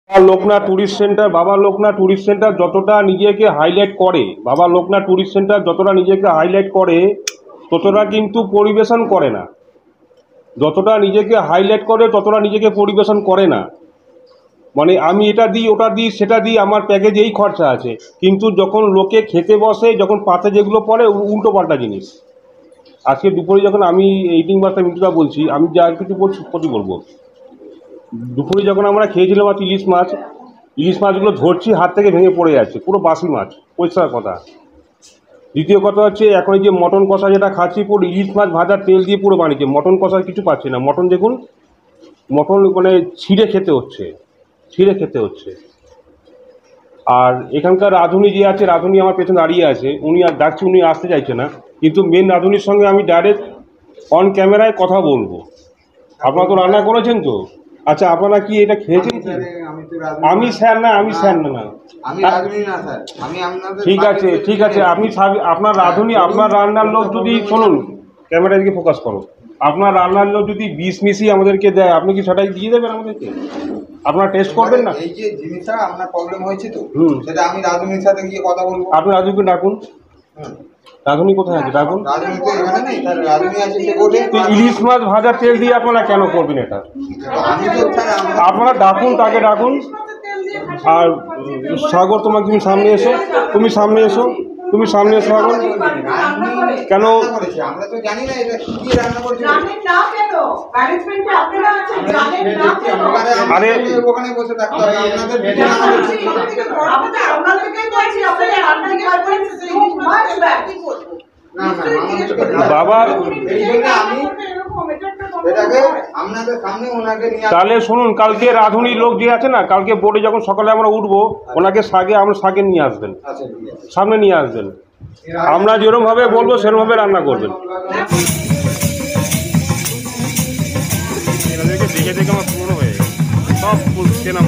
বাবা Loknath tourist centre, বাবা Loknath tourist centre যতটা নিজেকে হাইলাইট করে, বাবা লোকনাথ ট্যুরিস্ট সেন্টার যতটা নিজেকে হাইলাইট করে ততটা কিন্তু পরিবেশন করে না। যতটা নিজেকে হাইলাইট করে ততটা নিজেকে পরিবেশন করে না। মানে আমি এটা দিই, ওটা দিই, সেটা দিই, আমার প্যাকেজে এই খরচা আছে, কিন্তু যখন লোকে খেতে বসে, যখন পাতে যেগুলো পড়ে উল্টো পাল্টা জিনিস। আজকে দুপুরে যখন আমি এইটিং বাসটা মিটুটা বলছি, আমি যা কিছু বলছি প্রতি বলবো, দুপুরে যখন আমরা খেয়েছিলাম আজ ইলিশ মাছগুলো ধরছি, হাত থেকে ভেঙে পড়ে যাচ্ছে, পুরো বাসি মাছ, পরিষ্কার কথা। দ্বিতীয় কথা হচ্ছে, এখন এই যে মটন কষা যেটা খাচ্ছি, পুরো ইলিশ মাছ ভাজার তেল দিয়ে পুরো বানিয়েছে। মটন কষার কিছু পাচ্ছি না। মটন দেখুন, মটন মানে ছিঁড়ে খেতে হচ্ছে। আর এখানকার রাঁধুনি যে আছে, রাঁধুনি আমার পেছনে দাঁড়িয়ে আছে, উনি আর ডাকছি, উনি আসতে চাইছে না, কিন্তু মেন রাঁধুনির সঙ্গে আমি ডাইরেক্ট অন ক্যামেরায় কথা বলবো। আপনারা তো রান্না করেছেন তো? আচ্ছা, আপনারা কি এটা খেয়েছেন কি? আমি স্যার না। ঠিক আছে আপনি আপনার রাঁধুনি, আপনার রান্নার লোক যদি, শুনুন, ক্যামেরা দিকে ফোকাস করো, আপনার রান্নার লোক যদি বিষ মিশিয়ে আমাদেরকে দেয়, আপনি কি সেটাই দিয়ে দেবেন আমাদেরকে? আপনারা টেস্ট করবেন না? এই যে জিনিসটা আপনার প্রবলেম হয়েছে তো, সেটা আমি রাঁধুনির সাথে গিয়ে কথা বলবো। আপনি রাঁধুনিকে ডাকুন। রাঁধুনি কোথায় আছে? ডাকুন। রাঁধুনি তো এখানে নেই, তাহলে রাঁধুনি আছে সে বলে। ইলিশ মাছ ভাজার তেল দিয়ে আপনারা কেন করবেন এটা? আমি তো আপনারা ডাকুন, তাকে ডাকুন। আর সাগর, তুমি সামনে এসো, তুমি সামনে এসো এখন। কেন আমরা তো জানি না এটা কি রান্না করছে। আরে ওখানে বসে থাকতে হবে বাবা। তাহলে শুনুন, কালকে রাঁধুনির লোক যে আছে না, কালকে বোর্ডে যখন সকালে আমরা উঠবো, ওনাকে সাগে নিয়ে আসবেন, সামনে নিয়ে আসবেন। আমরা যেরকম ভাবে বলবো সেরকম ভাবে রান্না করবেন। দেখে দেখে আমার পুরো হয়ে গেছে, সব কেনা।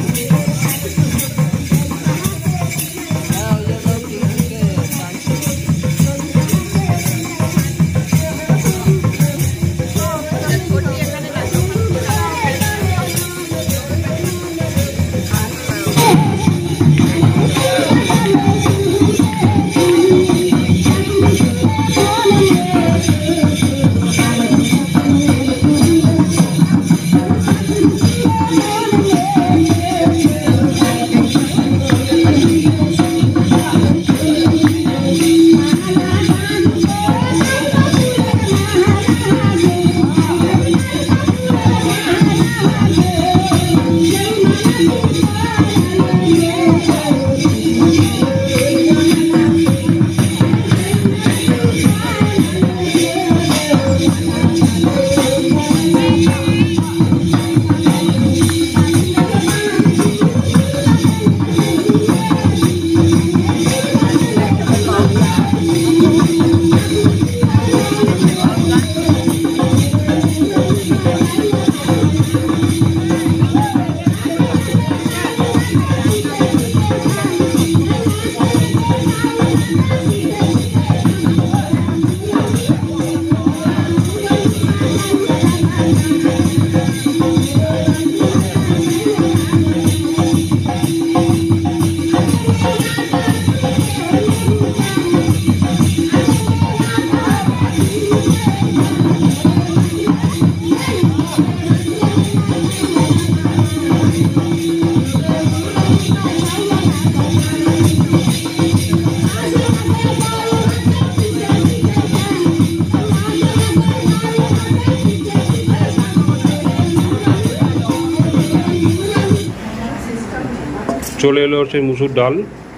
চলে এলো সেই মুসুর ডাল,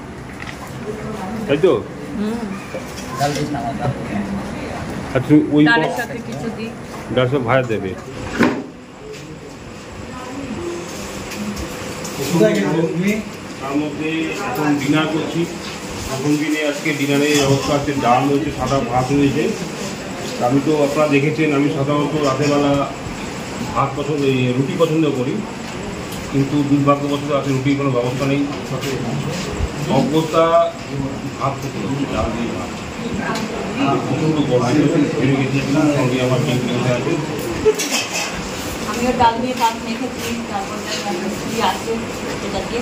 তাই তো? আর তুমি ওই ডালের সাথে ভাজা দেবে। তার মধ্যে এখন ডিনার করছি। এখন দিনে আজকে ডিনারের অবস্থা আছে, ডাল রয়েছে, সাদা ভাত রয়েছে। আমি তো আপনারা দেখেছেন, আমি সাধারণত রাতেরবেলা রুটি পছন্দ করি, কিন্তু দুর্ভাগ্যবশত আছে রুটির কোনো ব্যবস্থা নেই। অজ্ঞতা ভাত খেতে হচ্ছে, ডাল দিয়ে ভাত। প্রচণ্ড গরম বেড়ে গেছে, সঙ্গে আমার আছে। আমিও ডাল দিয়ে ভাত মেখেছি, তারপর আছে সেটা দিয়ে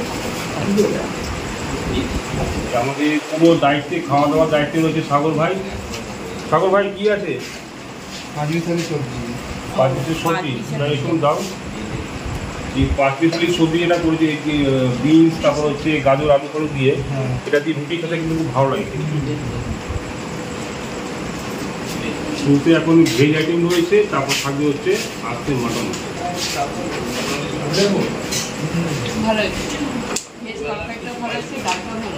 আমাদের পুরো দায়িত্বে, খাওয়া দাওয়ার দায়িত্বে রয়েছে সাগর ভাই। সাগর ভাই কি আছে? 5 মিনিটের সবজি, 5 পিসের সবজি, একটু দাও। এই 5 পিসের সবজি যেটা করেছে, বিনস, তারপর হচ্ছে গাজর, আলু ফলু দিয়ে, এটা দিয়ে রুটি খেতে কিন্তু খুব ভালো লাগে। শুরুতে এখন ভেজ আইটেম রয়েছে, তারপর থাকবে হচ্ছে আজকে মাটন। ভালো হয়েছে, ভেজ তরকারিটাও ভালো হয়েছে, ডালটাও ভালো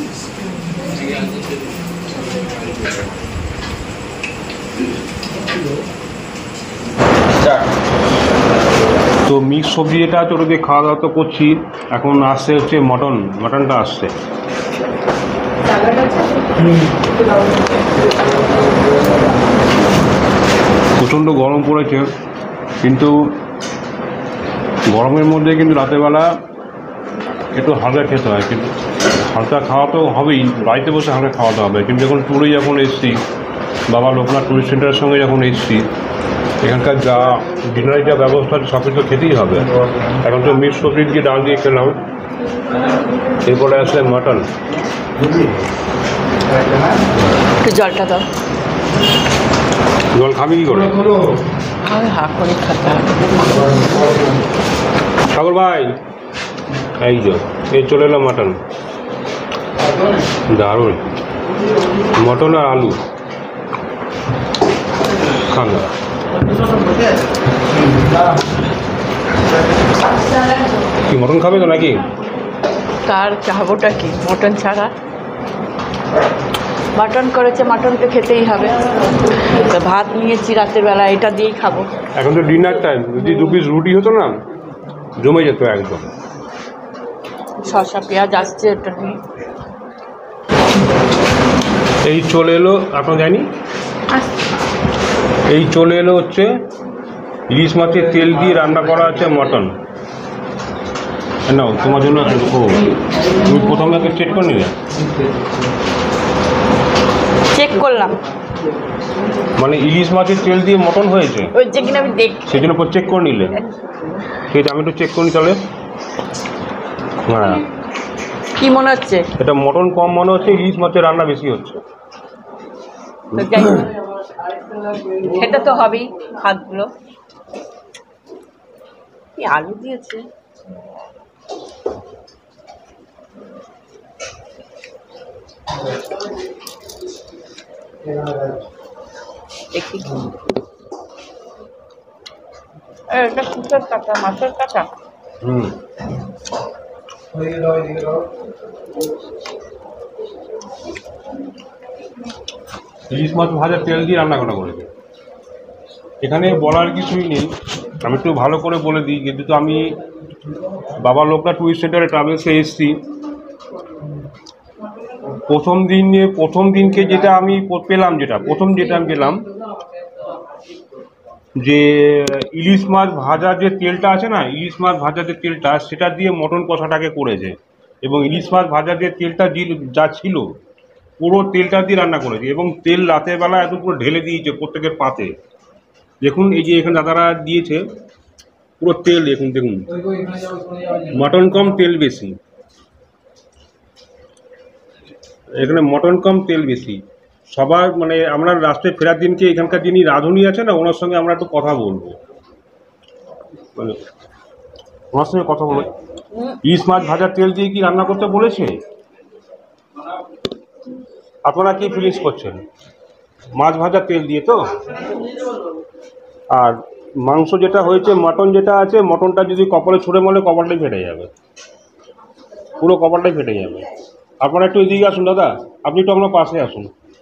তো মিক্স সবজি যেটা আছে ওটা দিয়ে খাওয়া দাওয়া তো করছি। এখন আসছে হচ্ছে মাটনটা আসছে। প্রচণ্ড গরম পড়েছে, কিন্তু গরমের মধ্যে কিন্তু রাতেরবেলা একটু হালকা খেতে হয়। কিন্তু হালকা খাওয়া তো হবেই, বাড়িতে বসে হালকা খাওয়াতে হবে। কিন্তু যখন এসছি, বাবা লোকনাথ টুরিস্ট সেন্টারের সঙ্গে যখন এসছি, এখানকার যা ডিনারের যা ব্যবস্থা সব কিছু খেতেই হবে। এখন তো মিক্স সবজি দিয়ে ডাল দিয়ে খেলাম, এরপরে আসলে মাটন। একটু জলটা দাও। জল খাবি কি করে? আমি হাঁ করে খেতে হবে। সাগর ভাই, এই চলে এলো মাটন, দারুণ। মটন আর আলু খান। কি মটন খাবে তো নাকি? তার চাহবোটা কি মটন ছাড়া? মাটন করেছে, মাটন তো খেতেই হবে। তো ভাত নিয়েছি রাতের বেলা, এটা দিয়েই খাবো। এখন তো ডিনার টাইম, যদি 2 পিস রুটি হতো না, জমে যেত একদম। শসা পেঁয়াজ আসছে, এটা নিয়ে এই চলে এলো, আপনার জানি এই চলে এলো হচ্ছে ইলিশ মাছের তেল দিয়ে রান্না করা আছে মটন। নাও তোমার জন্য। তুমি প্রথমে আগে চেক করে নিলে? চেক করলাম, মানে ইলিশ মাছের তেল দিয়ে মটন হয়েছে, ওই যে কিনা আমি দেখ, সেই জন্য চেক করে নিলে। ঠিক আছে, আমি একটু চেক করি তাহলে। হ্যাঁ, কি মনে হচ্ছে? এটা মটন কম মনে হচ্ছে, ইলিশ মাছের রান্না বেশি হচ্ছে। তো যাই হোক, খেতে তো হবেই ভাতগুলো। কি আলু দিয়েছে! দেখি এটা কিসের টাকা? মাছের টাকা। ইলিশ মাছ ভাজা তেল দিয়ে রান্না করা করেছে। এখানে বলার কিছুই নেই, আমি একটু ভালো করে বলে দিই। যেহেতু আমি বাবা লোকনাথ টুরিস্ট সেন্টারে ট্রাভেলসে এসেছি, প্রথম দিনকে যেটা আমি পেলাম, প্রথম যেটা আমি পেলাম, যে ইলিশ মাছ ভাজার যে তেলটা আছে না, ইলিশ মাছ ভাজার যে তেলটা, সেটা দিয়ে মটন কষাটাকে করেছে। এবং ইলিশ মাছ ভাজার যে তেলটা যা ছিল, পুরো তেলটা দিয়ে রান্না করেছে। এবং তেল রাতের বেলা এত পুরো ঢেলে দিয়েছে প্রত্যেকের পাতে। দেখুন, এই যে এখানে দাদারা দিয়েছে পুরো তেল, দেখুন মটন কম তেল বেশি। এখানে মটন কম তেল বেশি। সবার মানে আমরা রাস্তায় ফেরার দিনকে এখানকার যিনি রাঁধুনি আছে না, ওনার সঙ্গে আমরা একটু কথা বলবো, মানে ওনার সঙ্গে কথা বলবো। ইলিশ মাছ ভাজার তেল দিয়ে কি রান্না করতে বলেছে? আপনারা কি ফিলিংস করছেন? মাছ ভাজার তেল দিয়ে তো। আর মাংস যেটা হয়েছে, মটন যেটা আছে, মটনটা যদি কপালে ছুঁড়ে মারলে কপালটাই ফেটে যাবে, পুরো কপালটাই ফেটে যাবে। আপনারা একটু এদিকে আসুন দাদা, আপনি একটু আমার পাশে আসুন।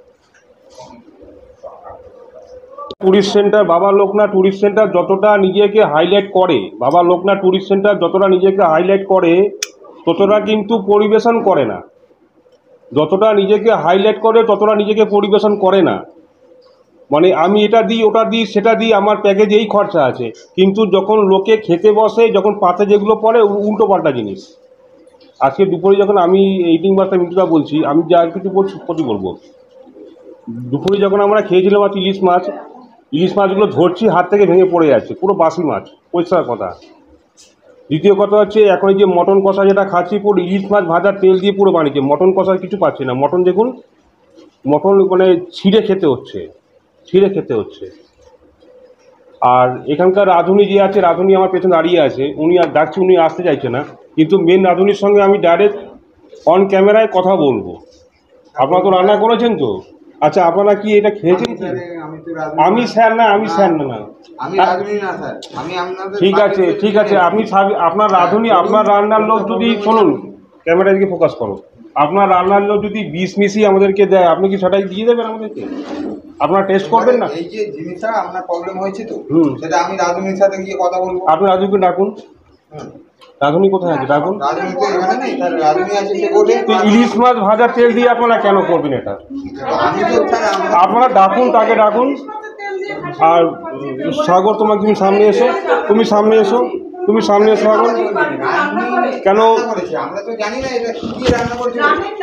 টুরিস্ট সেন্টার, বাবা লোকনাথ টুরিস্ট সেন্টার যতটা নিজেকে হাইলাইট করে, বাবা লোকনাথ টুরিস্ট সেন্টার যতটা নিজেকে হাইলাইট করে, ততটা কিন্তু পরিবেশন করে না। যতটা নিজেকে হাইলাইট করে ততটা নিজেকে পরিবেশন করে না। মানে আমি এটা দিই, ওটা দিই, সেটা দিই, আমার প্যাকেজে এই খরচা আছে, কিন্তু যখন লোকে খেতে বসে, যখন পাতে যেগুলো পড়ে, উল্টো পাল্টা জিনিস। আজকে দুপুরে যখন আমি 18 বার্তা মিটুটা বলছি, আমি যা কিছু বলছি ক্ষতি বলবো। দুপুরে যখন আমরা খেয়েছিলাম আজ ইলিশ মাছগুলো ধরছি, হাত থেকে ভেঙে পড়ে যাচ্ছে, পুরো বাসি মাছ, পরিষ্কার কথা। দ্বিতীয় কথা হচ্ছে এখন এই যে মটন কষা যেটা খাচ্ছি, পুরো ইলিশ মাছ ভাজার তেল দিয়ে পুরো বানিয়েছে। মটন কষার কিছু পাচ্ছি না। মটন দেখুন, মটন মানে ছিঁড়ে খেতে হচ্ছে, ছিঁড়ে খেতে হচ্ছে। আর এখানকার রাঁধুনি যে আছে, রাঁধুনি আমার পেছনে দাঁড়িয়ে আছে, উনি আর ডাকছি, উনি আসতে চাইছে না, কিন্তু মেন রাঁধুনির সঙ্গে আমি ডাইরেক্ট অন ক্যামেরায় কথা বলবো। আপনারা তো রান্না করেছেন তো? আচ্ছা, আপনারা কি এটা খেয়েছেন কি? আমি স্যার না, আমি স্যার না, না আমি রাঁধুনি না স্যার, আমি আপনাদের ঠিক আছে, ঠিক আছে। আপনি আপনার রাঁধুনি, আপনার রান্নার লোক যদি, শুনুন ক্যামেরা দিকে ফোকাস করো, আপনার রান্নার লোক যদি বিষ মিশিয়ে আমাদেরকে দেয়, আপনি কি সেটাই দিয়ে দেবেন আমাদেরকে? আপনারা টেস্ট করবেন না? এই যে জিনিসটা আপনার প্রবলেম হয়েছে তো, সেটা আমি রাঁধুনির সাথে গিয়ে কথা বলবো। আপনি রাঁধুনিকে ডাকুন। রাঁধুনি কোথায় আছে? ডাকুন। রাঁধুনি তো এখানে নেই, তাহলে রাঁধুনি আছে সে বলে। তো ইলিশ মাছ ভাজার তেল দিয়ে আপনারা কেন করবেন এটা? আমি তো স্যার আপনারা ডাকুন, তাকে ডাকুন। আর সাগর, তোমাকে, তুমি সামনে এসো, তুমি সামনে এসো, তুমি সামনে এসো সাগর। কেন? আমরা তো জানি না এটা কি রান্না করছে।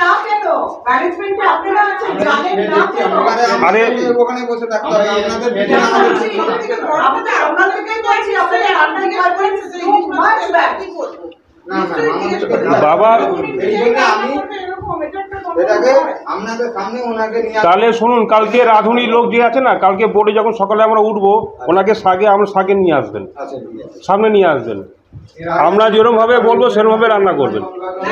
আরে ওখানে বসে থাকতে হবে আপনাদের বাবা, তাহলে শুনুন, কালকে রাঁধুনি লোক যে আছে না, কালকে বোর্ডে যখন সকালে আমরা উঠবো, ওনাকে সাগে নিয়ে আসবেন, সামনে নিয়ে আসবেন। আমরা যেরকম ভাবে বলবো সেরকম ভাবে রান্না করবেন।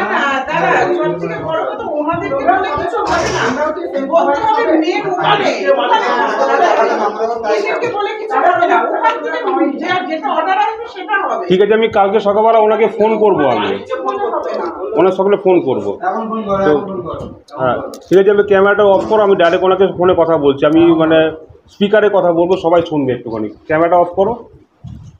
ঠিক আছে, আমি কালকে সকালবেলা ওনাকে ফোন করবো, আমি ওনার সকালে ফোন করবো। তো হ্যাঁ, ঠিক আছে, আমি ক্যামেরাটা অফ করো, আমি ডাইরেক্ট ওনাকে ফোনে কথা বলছি। আমি মানে স্পিকারে কথা বলবো, সবাই শুনবে একটুখানি। ক্যামেরাটা অফ করো।